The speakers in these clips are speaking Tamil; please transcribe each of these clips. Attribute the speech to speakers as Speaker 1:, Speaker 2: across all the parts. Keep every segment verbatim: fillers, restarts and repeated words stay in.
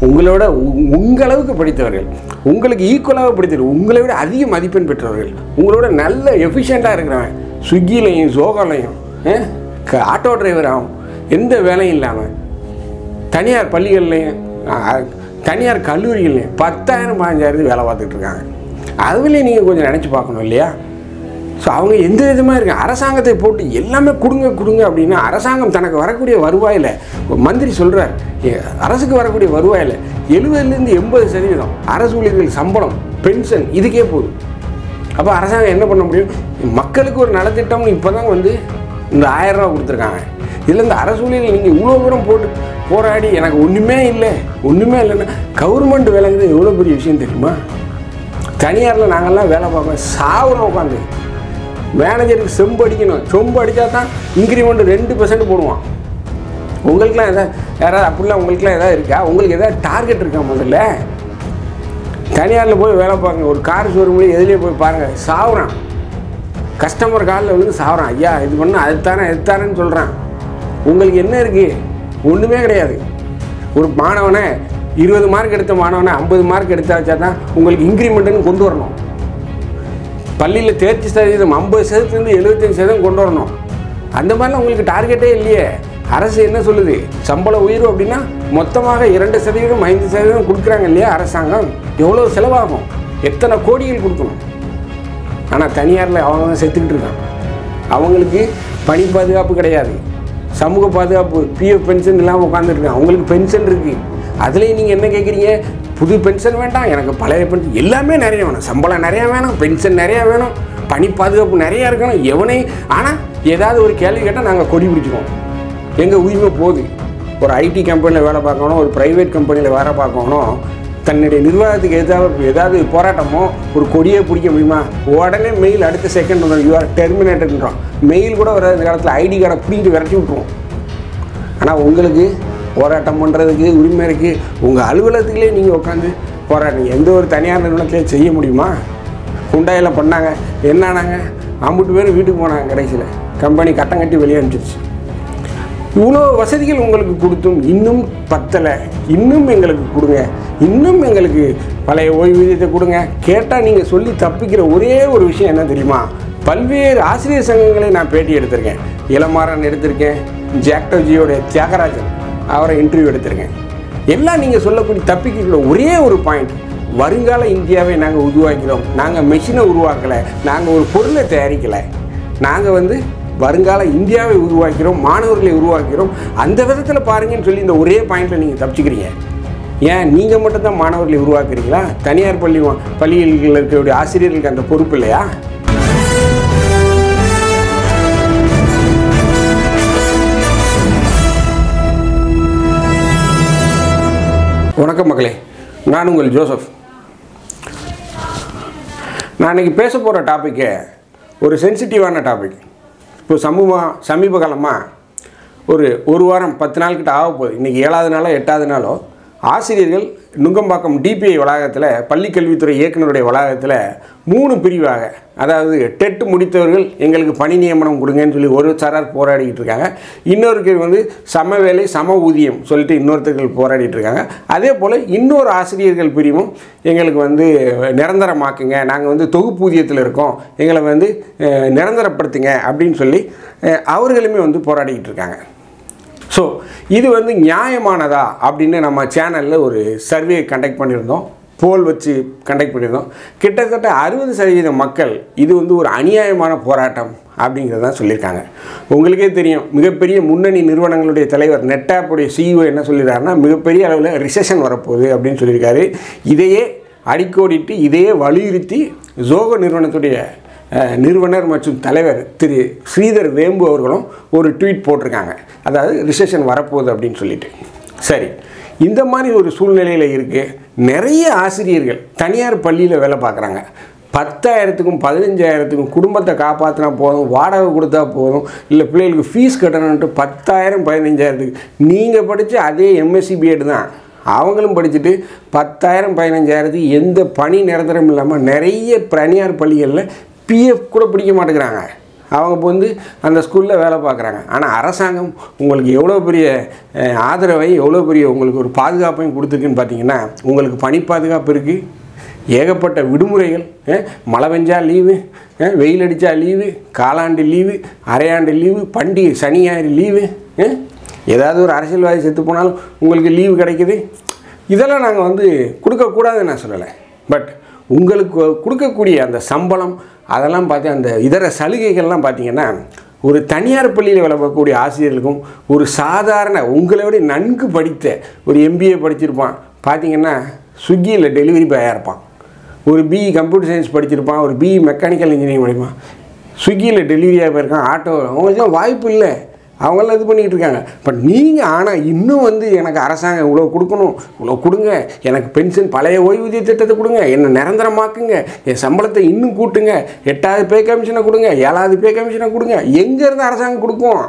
Speaker 1: உங்களோட உங்களவுக்கு படித்தவர்கள், உங்களுக்கு ஈக்குவலாக படித்தவர்கள், உங்களை விட அதிக மதிப்பெண் பெற்றவர்கள், உங்களோட நல்ல எஃபிஷியண்ட்டாக இருக்கிறவன், ஸ்விக்கிலையும் ஜோகாலையும் ஆட்டோ டிரைவராகவும் எந்த வேலையும் இல்லாமல் தனியார் பள்ளிகள்லையும் தனியார் கல்லூரிகள்லையும் பத்தாயிரம் பதினஞ்சாயிரத்து வேலை பார்த்துட்டு இருக்காங்க. அதுலேயும் நீங்கள் கொஞ்சம் நினச்சி பார்க்கணும் இல்லையா? ஸோ அவங்க எந்த விதமாக இருக்காங்க. அரசாங்கத்தை போட்டு எல்லாமே கொடுங்க கொடுங்க அப்படின்னா அரசாங்கம் தனக்கு வரக்கூடிய வருவாயில், மந்திரி சொல்கிறார், அரசுக்கு வரக்கூடிய வருவாயில் எழுபதுலேருந்து எண்பது சதவீதம் அரசு ஊழியர்கள் சம்பளம், பென்ஷன் இதுக்கே போதும். அப்போ அரசாங்கம் என்ன பண்ண முடியும்? மக்களுக்கு ஒரு நலத்திட்டம்னு இப்போ தான் வந்து இந்த ஆயிரம் ரூபா கொடுத்துருக்காங்க. இதில் இந்த அரசு ஊழியர்கள் நீங்கள் இவ்வளோ தூரம் போட்டு போராடி எனக்கு ஒன்றுமே இல்லை ஒன்றுமே இல்லைன்னா கவர்மெண்ட் வேலைங்கிறது எவ்வளோ பெரிய விஷயம் தெரியுமா? தனியாரில் நாங்கள்லாம் வேலை பார்ப்போம், சாவுறோம் உட்காந்து. மேனேஜருக்கு செம்பு அடிக்கணும், சொம்பு அடித்தா தான் இன்க்ரிமெண்ட் ரெண்டு பர்சன்ட் போடுவான். உங்களுக்குலாம் எதாவது யாராவது அப்படிலாம் உங்களுக்குலாம் எதாவது இருக்கா? உங்களுக்கு எதாவது டார்கெட் இருக்கா? முதல்ல தனியாரில் போய் வேலை பாருங்க, ஒரு கார் ஷோரூம்லேயே எதுலேயே போய் பாருங்கள், சாவுறான். கஸ்டமர் காலில் வந்து சாவுறான். ஐயா இது பண்ண அதுதானே அதுதானேன்னு சொல்கிறான். உங்களுக்கு என்ன இருக்குது? ஒன்றுமே கிடையாது. ஒரு மாணவனை இருபது மார்க் எடுத்த மாணவனை ஐம்பது மார்க் எடுத்தா வச்சா தான் உங்களுக்கு இன்க்ரிமெண்ட்டுன்னு கொண்டு வரணும். பள்ளியில் தேர்ச்சி சதவீதம் ஐம்பது சதவீதத்துலேருந்து எழுபத்தஞ்சு சதவீதம் கொண்டு வரணும். அந்த மாதிரிலாம் உங்களுக்கு டார்கெட்டே இல்லையே. அரசு என்ன சொல்லுது? சம்பள உயர்வு அப்படின்னா மொத்தமாக இரண்டு சதவீதம் ஐந்து சதவீதம் கொடுக்குறாங்க இல்லையா அரசாங்கம்? எவ்வளோ செலவாகும்? எத்தனை கோடிகள் கொடுக்கணும்? ஆனால் தனியாரில் அவங்க தான் செத்துக்கிட்டு இருக்காங்க. அவங்களுக்கு பணி பாதுகாப்பு கிடையாது, சமூக பாதுகாப்பு, பிஎஃப் பென்ஷன் இல்லாமல் உட்காந்துருக்காங்க. அவங்களுக்கு பென்ஷன் இருக்குது. அதுலேயும் நீங்கள் என்ன கேட்குறீங்க? புது பென்ஷன் வேண்டாம், எனக்கு பழைய பென்ஷன் எல்லாமே நிறைய வேணும், சம்பளம் நிறையா வேணும், பென்ஷன் நிறையா வேணும், பணி பாதுகாப்பு நிறையா இருக்கணும். எவனே ஆனால் ஏதாவது ஒரு கேள்வி கேட்டால் நாங்கள் கொடி பிடிச்சிக்குவோம். எங்கள் உரிமை போகுது. ஒரு ஐடி கம்பெனியில் வேலை பார்க்கணும், ஒரு ப்ரைவேட் கம்பெனியில் வேலை பார்க்கணும், தன்னுடைய நிர்வாகத்துக்கு எதாவது ஏதாவது போராட்டமோ ஒரு கொடியே பிடிக்க முடியுமா? உடனே மெயில் அடுத்த செகண்ட் வந்துடும், யூ ஆர் டெர்மினேட்டட்ன்றோம். மெயில் கூட வராது இந்த காலத்தில், ஐடி கார்டை பிடிங்கிட்டு விரட்டி விட்ருவோம். ஆனால் உங்களுக்கு போராட்டம் பண்ணுறதுக்கு உரிமை இருக்குது. உங்கள் அலுவலகத்துலேயே நீங்கள் உட்காந்து போராட்டம் எந்த ஒரு தனியார் நிறுவனத்திலே செய்ய முடியுமா? குண்டாயில் பண்ணாங்க, என்னானாங்க, ஐம்பது பேர் வீட்டுக்கு போனாங்க, கடைசியில் கம்பெனி கட்டம் கட்டி வெளியே அனுப்பிச்சிருச்சு. இவ்வளோ வசதிகள் உங்களுக்கு கொடுத்தும் இன்னும் பத்தலை, இன்னும் எங்களுக்கு கொடுங்க, இன்னும் எங்களுக்கு பழைய ஓய்வூதியத்தை கொடுங்க கேட்டால் நீங்கள் சொல்லி தப்பிக்கிற ஒரே ஒரு விஷயம் என்ன தெரியுமா? பல்வேறு ஆசிரியர் சங்கங்களை நான் பேட்டி எடுத்திருக்கேன். இளமாறன் எடுத்திருக்கேன், ஜாக்டோஜியோடைய தியாகராஜன் அவரை இன்டர்வியூ எடுத்திருக்கேன். எல்லாம் நீங்கள் சொல்லக்கூடிய தப்பிக்கிற ஒரே ஒரு பாயிண்ட், வருங்கால இந்தியாவை நாங்கள் உருவாக்கிறோம். நாங்கள் மெஷினை உருவாக்கலை, நாங்கள் ஒரு பொருளை தயாரிக்கலை, நாங்கள் வந்து வருங்கால இந்தியாவை உருவாக்கிறோம், மாணவர்களை உருவாக்கிறோம். அந்த விதத்தில் பாருங்கன்னு சொல்லி இந்த ஒரே பாயிண்டில் நீங்கள் தப்பிச்சுக்கிறீங்க. ஏன் நீங்கள் மட்டும்தான் மாணவர்களை உருவாக்குறீங்களா? தனியார் பள்ளி பள்ளிகளில் இருக்கக்கூடிய ஆசிரியர்களுக்கு அந்த பொறுப்பு இல்லையா? வணக்கம் மக்களே, நான் உங்கள் ஜோசப். நான் இன்றைக்கி பேச போகிற டாப்பிக்கு ஒரு சென்சிட்டிவான டாபிக். இப்போ சமூகமாக சமீப காலமாக ஒரு ஒரு வாரம் பத்து நாள் கிட்ட ஆக போகுது. இன்றைக்கி ஏழாவது நாளோ எட்டாவது நாளோ ஆசிரியர்கள் நுங்கம்பாக்கம் டிபிஐ வளாகத்தில், பள்ளிக்கல்வித்துறை இயக்குநருடைய வளாகத்தில் மூணு பிரிவாக, அதாவது டெட் முடித்தவர்கள் எங்களுக்கு பணி நியமனம் கொடுங்கன்னு சொல்லி ஒரு சாரார் போராடிக்கிட்டு இருக்காங்க. இன்னொருக்கு வந்து சம வேலை சம ஊதியம் சொல்லிட்டு இன்னொருத்தர்கள் போராடிட்டு இருக்காங்க. அதே போல் இன்னொரு ஆசிரியர்கள் பிரிவும் எங்களுக்கு வந்து நிரந்தரமாக்குங்க, நாங்கள் வந்து தொகுப்பூதியத்தில் இருக்கோம், எங்களை வந்து நிரந்தரப்படுத்துங்க அப்படின்னு சொல்லி அவர்களுமே வந்து போராடிக்கிட்டு இருக்காங்க. ஸோ இது வந்து நியாயமானதா அப்படின்னு நம்ம சேனலில் ஒரு சர்வே கண்டக்ட் பண்ணியிருந்தோம், போல் வச்சு கண்டக்ட் பண்ணியிருந்தோம். கிட்டத்தட்ட அறுபது சதவீத மக்கள் இது வந்து ஒரு அநியாயமான போராட்டம் அப்படிங்கிறதான் சொல்லியிருக்காங்க. உங்களுக்கே தெரியும், மிகப்பெரிய முன்னணி நிறுவனங்களுடைய தலைவர் நெட்டாப்புடைய சிஇஓ என்ன சொல்லியிருக்காருன்னா, மிகப்பெரிய அளவில் ரிசெஷன் வரப்போகுது அப்படின்னு சொல்லியிருக்காரு. இதையே அடிக்கோடிட்டு இதையே வலியுறுத்தி ஜோகோ நிறுவனத்துடைய நிறுவனர் மற்றும் தலைவர் திரு ஸ்ரீதர் வேம்பு அவர்களும் ஒரு ட்வீட் போட்டிருக்காங்க. அதாவது ரிசெஷன் வரப்போகுது அப்படின்னு சொல்லிட்டு. சரி, இந்த மாதிரி ஒரு சூழ்நிலையில் இருக்குது. நிறைய ஆசிரியர்கள் தனியார் பள்ளியில் வேலை பார்க்குறாங்க. பத்தாயிரத்துக்கும் பதினஞ்சாயிரத்துக்கும் குடும்பத்தை காப்பாற்றினா போதும், வாடகை கொடுத்தா போதும், இல்லை பிள்ளைகளுக்கு ஃபீஸ் கட்டணுன்ட்டு பத்தாயிரம் பதினஞ்சாயிரத்துக்கு. நீங்கள் படித்த அதே எம்எஸ்சி பிஎட் தான் அவங்களும் படிச்சுட்டு பத்தாயிரம் பதினஞ்சாயிரத்துக்கு எந்த பணி நிரந்தரம் இல்லாமல் நிறைய தனியார் பள்ளிகளில் பிஎஃப் கூட பிடிக்க மாட்டேங்கிறாங்க. அவங்க இப்போ வந்து அந்த ஸ்கூலில் வேலை பார்க்குறாங்க. ஆனால் அரசாங்கம் உங்களுக்கு எவ்வளோ பெரிய ஆதரவை, எவ்வளோ பெரிய உங்களுக்கு ஒரு பாதுகாப்பையும் கொடுத்துருக்குன்னு பார்த்தீங்கன்னா, உங்களுக்கு பணி பாதுகாப்பு இருக்குது, ஏகப்பட்ட விடுமுறைகள், மழை பெஞ்சா லீவு, வெயில் அடித்தா லீவு, காலாண்டு லீவு, அரையாண்டு லீவு, பண்டிகை சனி ஞாயிறு லீவு, ஏதாவது ஒரு அரசியல்வாதி செத்து போனாலும் உங்களுக்கு லீவு கிடைக்குது. இதெல்லாம் நாங்கள் வந்து கொடுக்கக்கூடாதுன்னு நான் சொல்லலை. பட் உங்களுக்கு கொடுக்கக்கூடிய அந்த சம்பளம் அதெல்லாம் பார்த்து அந்த இதர சலுகைகள்லாம் பார்த்திங்கன்னா, ஒரு தனியார் பள்ளியில் வேலை பார்க்கக்கூடிய ஆசிரியர்களுக்கும் ஒரு சாதாரண உங்களை விட நன்கு படித்த ஒரு எம்பிஏ படிச்சிருப்பான் பார்த்திங்கன்னா ஸ்விக்கியில் டெலிவரி பாயாக இருப்பான், ஒரு பிஇ கம்ப்யூட்டர் சயின்ஸ் படிச்சிருப்பான், ஒரு பிஇ மெக்கானிக்கல் இன்ஜினியரிங் படிப்பான், ஸ்விக்கியில் டெலிவரியாக போயிருக்கான், ஆட்டோ, அவங்களுக்குலாம் வாய்ப்பு இல்லை, அவங்களாம் இது பண்ணிக்கிட்டு இருக்காங்க. பட் நீங்கள் ஆனால் இன்னும் வந்து எனக்கு அரசாங்கம் இவ்வளோ கொடுக்கணும், இவ்வளோ கொடுங்க, எனக்கு பென்ஷன் பழைய ஓய்வூதிய திட்டத்தை கொடுங்க, என்னை நிரந்தரமாக்குங்க, என் சம்பளத்தை இன்னும் கூட்டுங்க, எட்டாவது பே கமிஷனை கொடுங்க, ஏழாவது பே கமிஷனை கொடுங்க. எங்கேருந்து அரசாங்கம் கொடுக்கும்?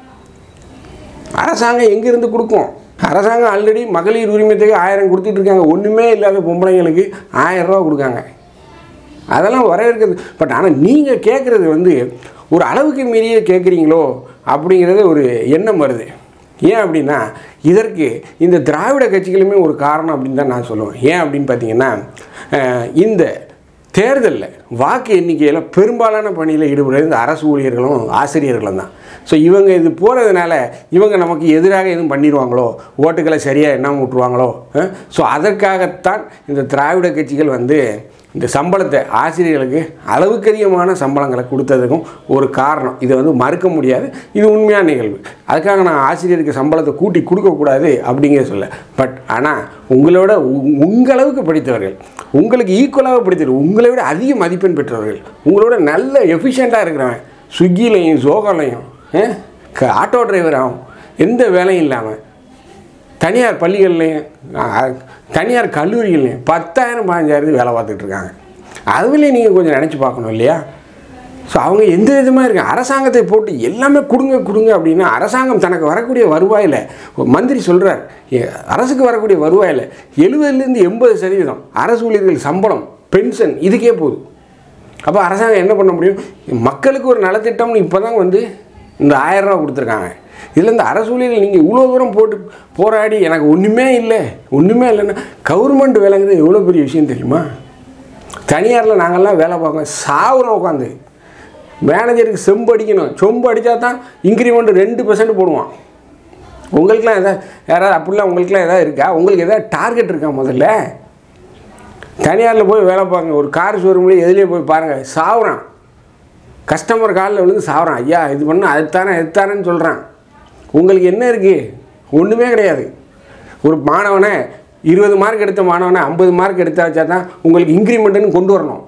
Speaker 1: அரசாங்கம் எங்கேருந்து கொடுக்கும்? அரசாங்கம் ஆல்ரெடி மகளிர் உரிமைத்துக்கு ஆயிரம் கொடுத்துட்டு இருக்காங்க. ஒன்றுமே இல்லாத பொம்பளைங்களுக்கு ஆயிரம் ரூபா கொடுக்காங்க. அதெல்லாம் வரவேற்கிறது. பட் ஆனால் நீங்கள் கேட்குறது வந்து ஒரு அளவுக்கு மீறியே கேட்குறீங்களோ அப்படிங்கிறது ஒரு எண்ணம் வருது. ஏன் அப்படின்னா, இதற்கு இந்த திராவிட கட்சிகளுமே ஒரு காரணம் அப்படின்னு தான் நான் சொல்லுவேன். ஏன் அப்படின்னு பார்த்தீங்கன்னா, இந்த தேர்தலில் வாக்கு எண்ணிக்கையில் பெரும்பாலான பணியில் ஈடுபடுறது இந்த அரசு ஊழியர்களும் ஆசிரியர்களும் தான். ஸோ இவங்க இது போகிறதுனால இவங்க நமக்கு எதிராக எதுவும் பண்ணிடுவாங்களோ, ஓட்டுக்களை சரியாக எண்ணாமல் விட்டுருவாங்களோ. ஸோ அதற்காகத்தான் இந்த திராவிட கட்சிகள் வந்து இந்த சம்பளத்தை ஆசிரியர்களுக்கு அளவுக்கு அதிகமான சம்பளங்களை கொடுத்ததுக்கும் ஒரு காரணம். இதை வந்து மறுக்க முடியாது, இது உண்மையான நிகழ்வு. அதுக்காக நான் ஆசிரியருக்கு சம்பளத்தை கூட்டி கொடுக்கக்கூடாது அப்படிங்கிற சொல்ல. பட் ஆனால் உங்களோட உங்களவுக்கு படித்தவர்கள், உங்களுக்கு ஈக்குவலாக படித்தவர்கள், உங்களை விட அதிக மதிப்பெண் பெற்றவர்கள், உங்களோட நல்ல எஃபிஷியண்ட்டாக இருக்கிறவன், ஸ்விக்கிலையும் ஜோகாலையும் ஆட்டோ டிரைவராகவும் எந்த வேலையும் இல்லாமல் தனியார் பள்ளிகள்லையும் தனியார் கல்லூரிகள்லையும் பத்தாயிரம் பதினஞ்சாயிரம் வேலை பார்த்துட்டு இருக்காங்க. அதுலேயும் நீங்கள் கொஞ்சம் நினச்சி பார்க்கணும் இல்லையா? ஸோ அவங்க எந்த விதமாக இருக்காங்க. அரசாங்கத்தை போட்டு எல்லாமே கொடுங்க கொடுங்க அப்படின்னா, அரசாங்கம் தனக்கு வரக்கூடிய வருவாயில், மந்திரி சொல்கிறார், அரசுக்கு வரக்கூடிய வருவாயில் எழுபதுலேருந்து எண்பது சதவீதம் அரசு ஊழியர்கள் சம்பளம், பென்ஷன் இதுக்கே போகுது. அப்போ அரசாங்கம் என்ன பண்ண முடியும்? மக்களுக்கு ஒரு நலத்திட்டம்னு இப்போ தான் வந்து இந்த ஆயிரம் ரூபா கொடுத்துருக்காங்க. இதில் இந்த அரசு ஊழியர்கள் நீங்கள் இவ்வளோ தூரம் போட்டு போராடி எனக்கு ஒன்றுமே இல்லை ஒன்றுமே இல்லைன்னா, கவர்மெண்ட் வேலைங்கிறது எவ்வளோ பெரிய விஷயம் தெரியுமா? தனியாரில் நாங்கள்லாம் வேலை பார்க்கோம், சாவுறோம் உட்காந்து. மேனேஜருக்கு செம்பு அடிக்கணும், சொம்பு அடித்தா தான் இன்க்ரிமெண்ட் ரெண்டு பர்சன்ட் போடுவான். உங்களுக்குலாம் எதாவது யாராவது அப்படிலாம் உங்களுக்குலாம் எதாவது இருக்கா? உங்களுக்கு எதாவது டார்கெட் இருக்கா? முதல்ல தனியாரில் போய் வேலை பார்க்குங்க. ஒரு கார் ஷோரூம்லேயே எதுலேயே போய் பாருங்கள், சாவுறான். கஸ்டமர் காலில் விழுந்து சாவுறான். ஐயா இது பண்ண அதுத்தானே அதுத்தானேன்னு சொல்கிறான். உங்களுக்கு என்ன இருக்குது? ஒன்றுமே கிடையாது. ஒரு மாணவனை இருபது மார்க் எடுத்த மாணவனை ஐம்பது மார்க் எடுத்தா வச்சா தான் உங்களுக்கு இன்க்ரிமெண்ட்டுன்னு கொண்டு வரணும்.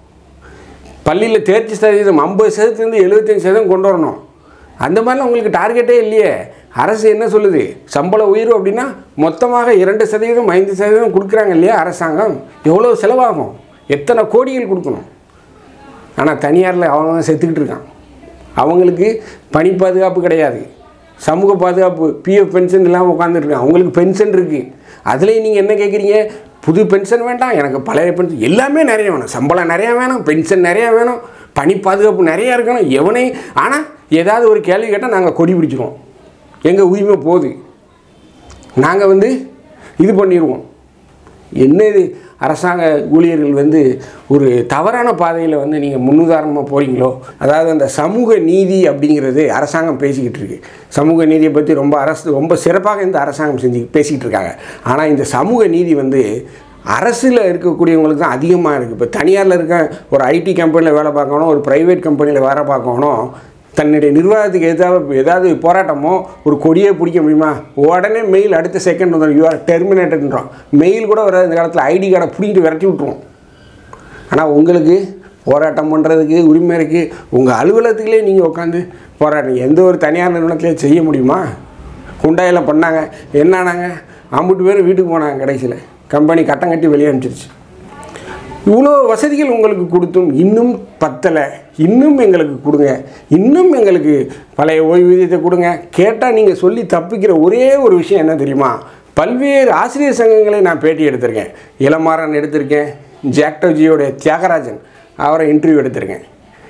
Speaker 1: பள்ளியில் தேர்ச்சி சதவீதம் ஐம்பது சதவீதத்துலேருந்து எழுபத்தஞ்சி சதவீதம் கொண்டு வரணும். அந்த மாதிரிலாம் உங்களுக்கு டார்கெட்டே இல்லையே. அரசு என்ன சொல்லுது? சம்பள உயர்வு அப்படின்னா மொத்தமாக இரண்டு சதவீதம் ஐந்து சதவீதம் கொடுக்குறாங்க இல்லையா அரசாங்கம்? எவ்வளோ செலவாகும்? எத்தனை கோடிகள் கொடுக்கணும்? ஆனால் தனியாரில் அவங்க செத்துக்கிட்டு இருக்கான். அவங்களுக்கு பணி பாதுகாப்பு கிடையாது, சமூக பாதுகாப்பு, பிஎஃப் பென்ஷன் இல்லாமல் உட்காந்துருக்காங்க. அவங்களுக்கு பென்ஷன் இருக்குது. அதுலேயும் நீங்கள் என்ன கேட்குறீங்க? புது பென்ஷன் வேண்டாம், எனக்கு பழைய பென்ஷன் எல்லாமே நிறைய வேணும், சம்பளம் நிறையா வேணும், பென்ஷன் நிறையா வேணும், பணி பாதுகாப்பு நிறையா இருக்கணும். எவனே ஆனால் ஏதாவது ஒரு கேள்வி கேட்டால் நாங்கள் கொடி பிடிச்சிருவோம், எங்கள் உரிமை போகுது, நாங்கள் வந்து இது பண்ணிடுவோம். என்ன இது? அரசாங்க ஊழியர்கள் வந்து ஒரு தவறான பாதையில் வந்து நீங்கள் முன்னுதாரணமாக போகிறீங்களோ? அதாவது அந்த சமூக நீதி அப்படிங்கிறது அரசாங்கம் பேசிக்கிட்டு இருக்கு. சமூக நீதியை பற்றி ரொம்ப அரசு ரொம்ப சிறப்பாக இந்த அரசாங்கம் செஞ்சு பேசிக்கிட்டு இருக்காங்க. ஆனால் இந்த சமூக நீதி வந்து அரசில் இருக்கக்கூடியவங்களுக்கு தான் அதிகமாக இருக்குது. இப்போ தனியாரில் இருக்க ஒரு ஐடி கம்பெனியில் வேலை பார்க்கணும், ஒரு ப்ரைவேட் கம்பெனியில் வேலை பார்க்கணும், தன்னுடைய நிர்வாகத்துக்கு எதாவது ஏதாவது போராட்டமோ ஒரு கொடியே பிடிக்க முடியுமா? உடனே மெயில் அடுத்த செகண்ட் வந்துடும், யூ ஆர் டெர்மினேட்டட்ன்றோம். மெயில் கூட வராது இந்த காலத்தில். ஐடி கார்டை பிடிக்கிட்டு விரட்டி விட்ருவோம். ஆனால் உங்களுக்கு போராட்டம் பண்ணுறதுக்கு உரிமை இருக்குது. உங்கள் அலுவலகத்துலேயே நீங்கள் உட்காந்து போராட்டம் எந்த ஒரு தனியார் நிறுவனத்திலே செய்ய முடியுமா? குண்டாயில் பண்ணாங்க, என்னானாங்க, ஐம்பது பேர் வீட்டுக்கு போனாங்க, கடைசியில் கம்பெனி கட்டம் கட்டி வெளியே அனுப்பிச்சிருச்சு. இவ்வளோ வசதிகள் உங்களுக்கு கொடுத்தும் இன்னும் பத்தலை, இன்னும் எங்களுக்கு கொடுங்க, இன்னும் எங்களுக்கு பழைய ஓய்வூதியத்தை கொடுங்க கேட்டால் நீங்கள் சொல்லி தப்பிக்கிற ஒரே ஒரு விஷயம் என்ன தெரியுமா? பல்வேறு ஆசிரியர் சங்கங்களை நான் பேட்டி எடுத்திருக்கேன். இளமாறன் எடுத்திருக்கேன், ஜாக்டோஜியோடைய தியாகராஜன் அவரை இன்டர்வியூ எடுத்திருக்கேன்.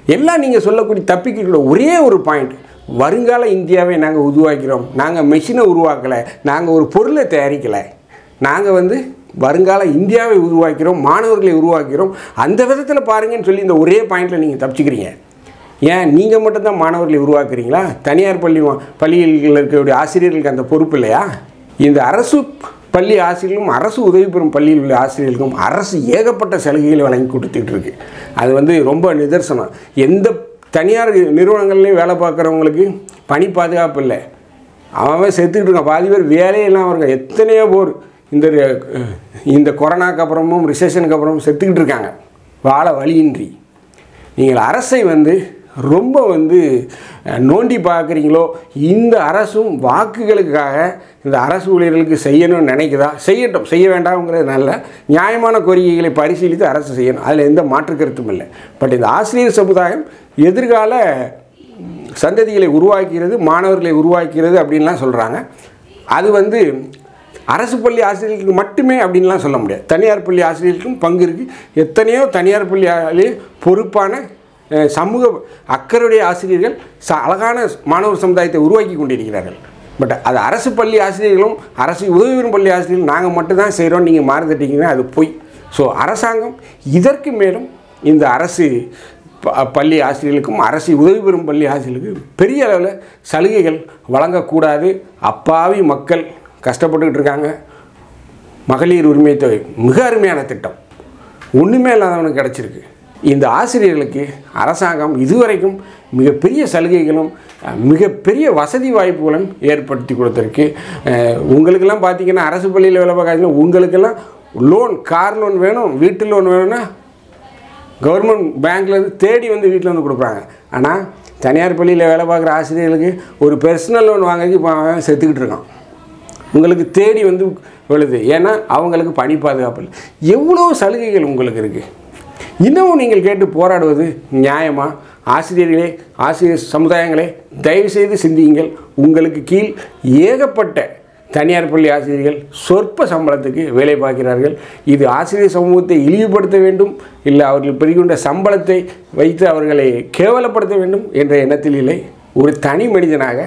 Speaker 1: எல்லாம் நீங்கள் சொல்லக்கூடிய தப்பிக்கிற ஒரே ஒரு பாயிண்ட், வருங்கால இந்தியாவை நாங்கள் உருவாக்கிறோம், நாங்கள் மெஷினை உருவாக்கலை, நாங்கள் ஒரு பொருளை தயாரிக்கலை, நாங்கள் வந்து வருங்கால இந்தியாவை உருவாக்கிறோம், மாணவர்களை உருவாக்கிறோம், அந்த விதத்தில் பாருங்கன்னு சொல்லி இந்த ஒரே பாயிண்டில் நீங்கள் தப்பிச்சுக்கிறீங்க. ஏன் நீங்கள் மட்டும்தான் மாணவர்களை உருவாக்குறீங்களா? தனியார் பள்ளி பள்ளிகளில் இருக்கக்கூடிய ஆசிரியர்களுக்கு அந்த பொறுப்பு இல்லையா? இந்த அரசு பள்ளி ஆசிரியர்களும் அரசு உதவி பெறும் பள்ளியில் உள்ள ஆசிரியர்களுக்கும் அரசு ஏகப்பட்ட சலுகைகளை வழங்கி கொடுத்துட்டு இருக்கு. அது வந்து ரொம்ப நிதர்சனம். எந்த தனியார் நிறுவனங்கள்லேயும் வேலை பார்க்குறவங்களுக்கு பணி பாதுகாப்பு இல்லை. அவன் செத்துக்கிட்டு இருக்கான், பாதி பேர் வேலையெல்லாம் இருக்க எத்தனையோ போர் இந்த இந்த கொரோனாக்கு அப்புறமும் ரிசெஷனுக்கு அப்புறமும் செத்துக்கிட்டு இருக்காங்க வாழ வழியின்றி. நீங்கள் அரசை வந்து ரொம்ப வந்து நோண்டி பார்க்குறீங்களோ? இந்த அரசும் வாக்குகளுக்காக இந்த அரசு ஊழியர்களுக்கு செய்யணும்னு நினைக்குதா? செய்யட்டும், செய்ய வேண்டாம்ங்கிறது நல்ல நியாயமான கோரிக்கைகளை பரிசீலித்து அரசு செய்யணும், அதில் எந்த மாற்று கருத்தும் இல்லை. பட் இந்த ஆசிரியர் சமுதாயம் எதிர்கால சந்ததிகளை உருவாக்கிறது, மாணவர்களை உருவாக்கிறது அப்படின்லாம் சொல்கிறாங்க. அது வந்து அரசு பள்ளி ஆசிரியர்களுக்கு மட்டுமே அப்படின்லாம் சொல்ல முடியாது. தனியார் பள்ளி ஆசிரியர்களுக்கும் பங்கு இருக்குது. எத்தனையோ தனியார் பள்ளி பொறுப்பான சமூக அக்கறையுடைய ஆசிரியர்கள் ச அழகான மாணவர் சமுதாயத்தை உருவாக்கி கொண்டிருக்கிறார்கள். பட் அது அரசு பள்ளி ஆசிரியர்களும் அரசு உதவி பெறும் பள்ளி ஆசிரியர்களும் நாங்கள் மட்டும்தான் செய்கிறோம், நீங்கள் மாறுதட்டீங்கன்னா அது பொய். ஸோ அரசாங்கம் இதற்கு மேலும் இந்த அரசு பள்ளி ஆசிரியர்களுக்கும் அரசு உதவி பெறும் பள்ளி ஆசிரியர்களுக்கும் பெரிய அளவில் சலுகைகள் வழங்கக்கூடாது. அப்பாவி மக்கள் கஷ்டப்பட்டுக்கிட்டு இருக்காங்க. மகளிர் உரிமை தொகை மிக அருமையான திட்டம், ஒன்றுமே இல்லாதவனுக்கு கிடச்சிருக்கு. இந்த ஆசிரியர்களுக்கு அரசாங்கம் இதுவரைக்கும் மிகப்பெரிய சலுகைகளும் மிகப்பெரிய வசதி வாய்ப்புகளும் ஏற்படுத்தி கொடுத்துருக்கு. உங்களுக்கெல்லாம் பார்த்திங்கன்னா அரசு பள்ளியில் வேலை பார்க்காதீங்கன்னா உங்களுக்கெல்லாம் லோன், கார் லோன் வேணும், வீட்டு லோன் வேணும்னா கவர்மெண்ட் பேங்க்லேருந்து தேடி வந்து வீட்டில் வந்து கொடுப்பாங்க. ஆனால் தனியார் பள்ளியில் வேலை பார்க்குற ஆசிரியர்களுக்கு ஒரு பர்சனல் லோன் வாங்கி இப்போ செத்துக்கிட்டு இருக்கான். உங்களுக்கு தேடி வந்து விழுது, ஏன்னா அவங்களுக்கு பணி பாதுகாப்பு இல்லை. எவ்வளோ சலுகைகள் உங்களுக்கு இருக்குது. இன்னமும் நீங்கள் கேட்டு போராடுவது நியாயமா? ஆசிரியர்களே, ஆசிரியர் சமுதாயங்களே, தயவுசெய்து சிந்தியுங்கள். உங்களுக்கு கீழ் ஏகப்பட்ட தனியார் பள்ளி ஆசிரியர்கள் சொற்ப சம்பளத்துக்கு வேலை பார்க்கிறார்கள். இது ஆசிரியர் சமூகத்தை இழிவுபடுத்த வேண்டும், இல்லை அவர்கள் பெறுகின்ற சம்பளத்தை வைத்து அவர்களை கேவலப்படுத்த வேண்டும் என்ற எண்ணத்தில் இல்லை. ஒரு தனி மனிதனாக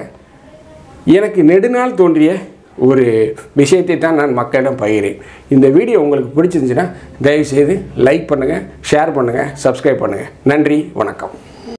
Speaker 1: எனக்கு நெடுநாள் தோன்றிய ஒரு விஷயத்தை தான் நான் மக்களிடம் பகிர்கிறேன். இந்த வீடியோ உங்களுக்கு பிடிச்சிருந்துச்சுன்னா தயவுசெய்து லைக் பண்ணுங்கள், ஷேர் பண்ணுங்கள், சப்ஸ்கிரைப் பண்ணுங்கள். நன்றி, வணக்கம்.